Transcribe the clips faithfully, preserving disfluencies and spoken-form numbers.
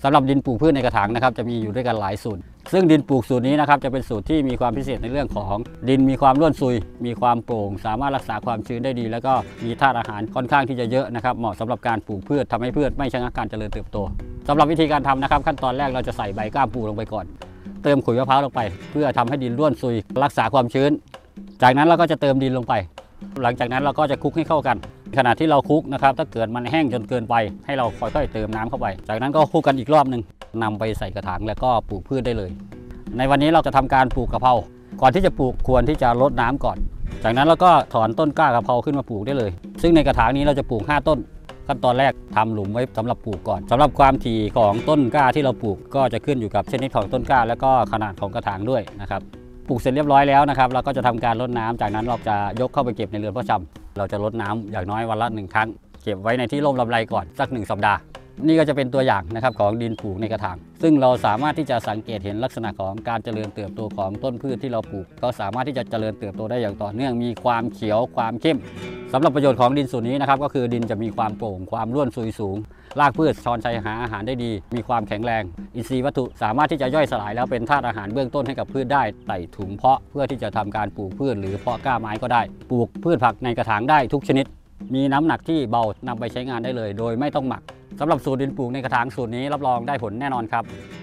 สำหรับดินปลูกพืชในกระถางนะครับจะมีอยู่ด้วยกันหลายสูตรซึ่งดินปลูกสูตรนี้นะครับจะเป็นสูตรที่มีความพิเศษในเรื่องของดินมีความร่วนซุยมีความโปร่งสามารถรักษาความชื้นได้ดีแล้วก็มีธาตุอาหารค่อนข้างที่จะเยอะนะครับเหมาะสำหรับการปลูกพืชทำให้พืชไม่ชะงักการเจริญเติบโตสำหรับวิธีการทำนะครับขั้นตอนแรกเราจะใส่ใบก้ามปูลงไปก่อนเติมขุยมะพร้าวลงไปเพื่อทำให้ดินร่วนซุยรักษาความชื้นจากนั้นเราก็จะเติมดินลงไปหลังจากนั้นเราก็จะคลุกให้เข้ากันขณะที่เราคลุกนะครับถ้าเกิดมันแห้งจนเกินไปให้เราค่อยๆเติมน้ำเข้าไปจากนั้นก็คลุกกันอีกรอบหนึ่งนำไปใส่กระถางแล้วก็ปลูกพืชได้เลยในวันนี้เราจะทำการปลูกกะเพราก่อนที่จะปลูกควรที่จะรดน้ำก่อนจากนั้นเราก็ถอนต้นกล้ากะเพราขึ้นมาปลูกได้เลยซึ่งในกระถางนี้เราจะปลูกห้าต้นขั้นตอนแรกทำหลุมไว้สำหรับปลูกก่อนสำหรับความถี่ของต้นกล้าที่เราปลูกก็จะขึ้นอยู่กับชนิดของต้นกล้าและก็ขนาดของกระถางด้วยนะครับปลูกเสร็จเรียบร้อยแล้วนะครับเราก็จะทำการรดน้ำจากนั้นเราจะยกเข้าไปเก็บในเรือนเพาะชำเราจะรดน้ำอย่างน้อยวันละหนึ่งครั้งเก็บไว้ในที่ร่มลำไรก่อนสักหนึ่งสัปดาห์นี่ก็จะเป็นตัวอย่างนะครับของดินปลูกในกระถางซึ่งเราสามารถที่จะสังเกตเห็นลักษณะของการเจริญเติบโตของต้นพืชที่เราปลูกก็สามารถที่จะเจริญเติบโตได้อย่างต่อเนื่องมีความเขียวความเข้มสำหรับประโยชน์ของดินส่วนนี้นะครับก็คือดินจะมีความโปร่งความร่วนซุยสูงรากพืชช้อนชัยหาอาหารได้ดีมีความแข็งแรงอินทรีย์วัตถุสามารถที่จะย่อยสลายแล้วเป็นธาตุอาหารเบื้องต้นให้กับพืชได้ใส่ถุงเพาะเพื่อที่จะทำการปลูกพืชหรือเพาะกล้าไม้ก็ได้ปลูกพืชผักในกระถางได้ทุกชนิดมีน้ำหนักที่เบานำไปใช้งานได้เลยโดยไม่ต้องหมักสำหรับสูตรดินปลูกในกระถางสูตรนี้รับรองได้ผลแน่นอนครับ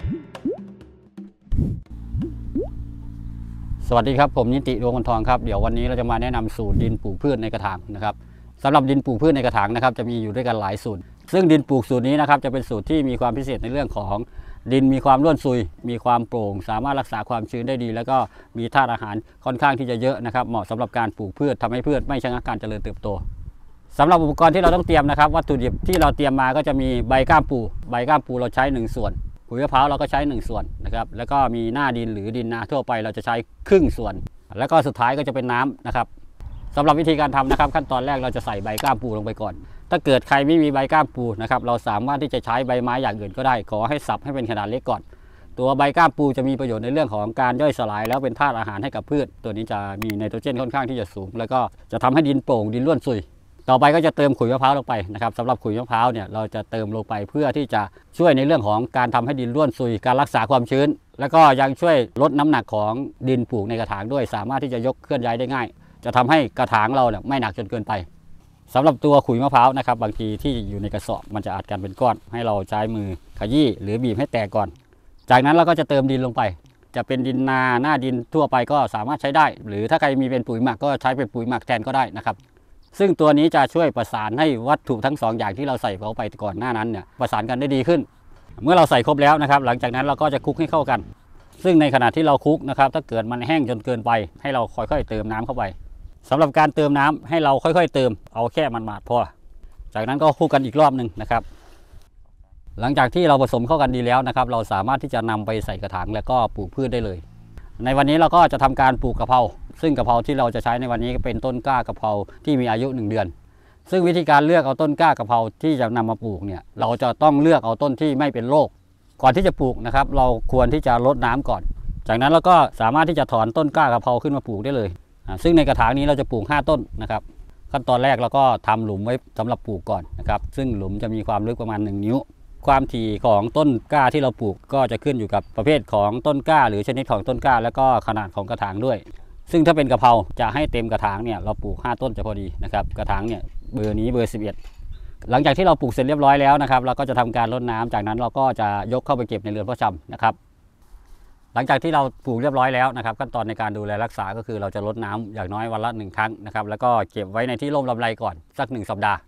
สวัสดีครับผมนิติดวงวันทองครับเดี๋ยววันนี้เราจะมาแนะนำสูตรดินปลูกพืชในกระถางนะครับสำหรับดินปลูกพืชในกระถางนะครับจะมีอยู่ด้วยกันหลายสูตรซึ่งดินปลูกสูตรนี้นะครับจะเป็นสูตรที่มีความพิเศษในเรื่องของดินมีความร่วนซุยมีความโปร่งสามารถรักษาความชื้นได้ดีแล้วก็มีธาตุอาหารค่อนข้างที่จะเยอะนะครับเหมาะสำหรับการปลูกพืชทำให้พืชไม่ชะงักการเจริญเติบโตสำหรับอุปกรณ์ที่เราต้องเตรียมนะครับวัตถุดิบที่เราเตรียมมาก็จะมีใบก้ามปูใบก้ามปูเราใช้หนึ่งส่วนขุยมะพร้าวเราก็ใช้หนึ่งส่วนนะครับแล้วก็มีหน้าดินหรือดินนาทั่วไปเราจะใช้ครึ่งส่วนแล้วก็สุดท้ายก็จะเป็นน้ำนะครับสำหรับวิธีการทำนะครับขั้นตอนแรกเราจะใส่ใบก้ามปูลงไปก่อนถ้าเกิดใครไม่มีใบก้ามปูนะครับเราสามารถที่จะใช้ใบไม้อย่างอื่นก็ได้ขอให้สับให้เป็นขนาดเล็กก่อนตัวใบก้ามปูจะมีประโยชน์ในเรื่องของการย่อยสลายแล้วเป็นธาตุอาหารให้กับพืชตัวนี้จะมีไนโตรเจนค่อนข้างที่จะสูงแล้วก็จะทำให้ดินโปร่งดินร่วนซุยต่อไปก็จะเติมขุยมะพร้าวลงไปนะครับสำหรับขุยมะพร้าวเนี่ยเราจะเติมลงไปเพื่อที่จะช่วยในเรื่องของการทำให้ดินร่วนซุยการรักษาความชื้นแล้วก็ยังช่วยลดน้ำหนักของดินปลูกในกระถางด้วยสามารถที่จะยกเคลื่อนย้ายได้ง่ายจะทำให้กระถางเราเนี่ยไม่หนักจนเกินไปสำหรับตัวขุยมะพร้าวนะครับบางทีที่อยู่ในกระสอบมันจะอัดกันเป็นก้อนให้เราใช้มือขยี้หรือบีบให้แตกก่อนจากนั้นเราก็จะเติมดินลงไปจะเป็นดินนาหน้าดินทั่วไปก็สามารถใช้ได้หรือถ้าใครมีเป็นปุ๋ยหมักก็ใช้เป็นปุ๋ยหมักแทนก็ได้นะครับซึ่งตัวนี้จะช่วยประสานให้วัตถุทั้งสองอย่างที่เราใส่เข้าไปก่อนหน้านั้นเนี่ยประสานกันได้ดีขึ้นเมื่อเราใส่ครบแล้วนะครับหลังจากนั้นเราก็จะคลุกให้เข้ากันซึ่งในขณะที่เราคลุกนะครับถ้าเกิดมันแห้งจนเกินไปให้เราค่อยๆเติมน้ำเข้าไปสำหรับการเติมน้ำให้เราค่อยๆเติมเอาแค่มันหมาดพอจากนั้นก็คลุกกันอีกรอบหนึ่งนะครับหลังจากที่เราผสมเข้ากันดีแล้วนะครับเราสามารถที่จะนำไปใส่กระถางแล้วก็ปลูกพืชได้เลยในวันนี้เราก็จะทำการปลูกกะเพราซึ่งกะเพราที่เราจะใช้ในวันนี้เป็นต้นกล้ากะเพราที่มีอายุหนึ่งเดือนซึ่งวิธีการเลือกเอาต้นกล้ากะเพราที่จะนำมาปลูกเนี่ยเราจะต้องเลือกเอาต้นที่ไม่เป็นโรคก่อนที่จะปลูกนะครับเราควรที่จะรดน้ำก่อนจากนั้นเราก็สามารถที่จะถอนต้นกล้ากะเพราขึ้นมาปลูกได้เลยซึ่งในกระถางนี้เราจะปลูกห้าต้นนะครับขั้นตอนแรกเราก็ทำหลุมไว้สำหรับปลูกก่อนนะครับซึ่งหลุมจะมีความลึกประมาณหนึ่งนิ้วความถี่ของต้นกล้าที่เราปลูกก็จะขึ้นอยู่กับประเภทของต้นกล้าหรือชนิดของต้นกล้าแล้วก็ขนาดของกระถางด้วยซึ่งถ้าเป็นกะเพราจะให้เต็มกระถางเนี่ยเราปลูกห้าต้นจะพอดีนะครับกระถางเนี่ยเบอร์นี้เบอร์สิบเอ็ดหลังจากที่เราปลูกเสร็จเรียบร้อยแล้วนะครับเราก็จะทำการรดน้ำจากนั้นเราก็จะยกเข้าไปเก็บในเรือนเพาะชำนะครับหลังจากที่เราปลูกเรียบร้อยแล้วนะครับขั้นตอนในการดูแลรักษาก็คือเราจะรดน้ำอย่างน้อยวันละหนึ่งครั้งนะครับแล้วก็เก็บไว้ในที่ร่มลำไรก่อนสักหนึ่งสัปดาห์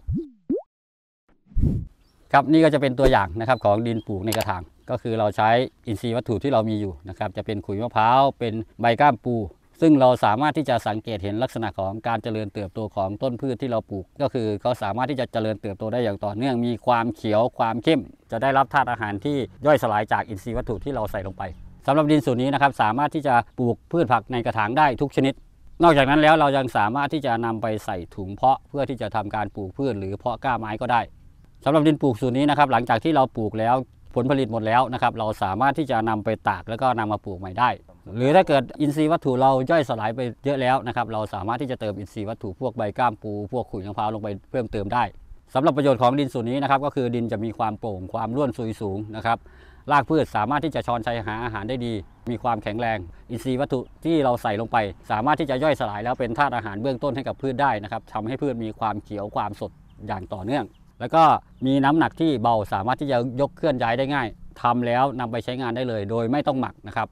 ครับนี่ก็จะเป็นตัวอย่างนะครับของดินปลูกในกระถางก็คือเราใช้อินทรีย์วัตถุที่เรามีอยู่นะครับจะเป็นขุยมะพร้าวเป็นใบก้ามปูซึ่งเราสามารถที่จะสังเกตเห็นลักษณะของการเจริญเติบโตของต้นพืชที่เราปลูกก็คือเขาสามารถที่จะเจริญเติบโตได้อย่างต่อเนื่องมีความเขียวความเข้มจะได้รับธาตุอาหารที่ย่อยสลายจากอินทรีย์วัตถุที่เราใส่ลงไปสำหรับดินสูตรนี้นะครับสามารถที่จะปลูกพืชผักในกระถางได้ทุกชนิดนอกจากนั้นแล้วเรายังสามารถที่จะนำไปใส่ถุงเพาะเพื่อที่จะทำการปลูกพืชหรือเพาะกล้าไม้ก็ได้สำหรับดินปลูกสูตรนี้นะครับหลังจากที่เราปลูกแล้วผลผลิตหมดแล้วนะครับเราสามารถที่จะนำไปตากแล้วก็นำมาปลูกใหม่ได้หรือถ้าเกิดอินทรีย์วัตถุเราย่อยสลายไปเยอะแล้วนะครับเราสามารถที่จะเติมอินทรีย์วัตถุพวกใบก้ามปูพวกขุยมะพร้าวลงไปเพิ่มเติมได้สำหรับประโยชน์ของดินสูตรนี้นะครับก็คือดินจะมีความโปร่งความร่วนซุยสูงนะครับรากพืชสามารถที่จะช้อนชัยหาอาหารได้ดีมีความแข็งแรงอินทรีย์วัตถุที่เราใส่ลงไปสามารถที่จะย่อยสลายแล้วเป็นธาตุอาหารเบื้องต้นให้กับพืชได้นะครับทำให้พืชมีความเขียวความสดอย่างต่อเนื่องแล้วก็มีน้ำหนักที่เบาสามารถที่จะยกเคลื่อนย้ายได้ง่ายทำแล้วนำไปใช้งานได้เลยโดยไม่ต้องหมักนะครับ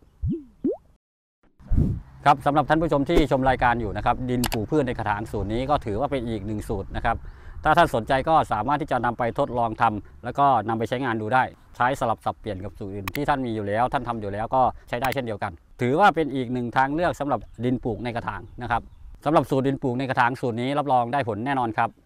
ครับสำหรับท่านผู้ชมที่ชมรายการอยู่นะครับดินปลูกพืชในกระถางสูตรนี้ก็ถือว่าเป็นอีกหนึ่งสูตรนะครับถ้าท่านสนใจก็สามารถที่จะนำไปทดลองทำแล้วก็นำไปใช้งานดูได้ใช้สลับสับเปลี่ยนกับสูตรอื่นที่ท่านมีอยู่แล้วท่านทำอยู่แล้วก็ใช้ได้เช่นเดียวกันถือว่าเป็นอีกหนึ่งทางเลือกสำหรับดินปลูกในกระถางนะครับสำหรับสูตรดินปลูกในกระถางสูตรนี้รับรองได้ผลแน่นอนครับ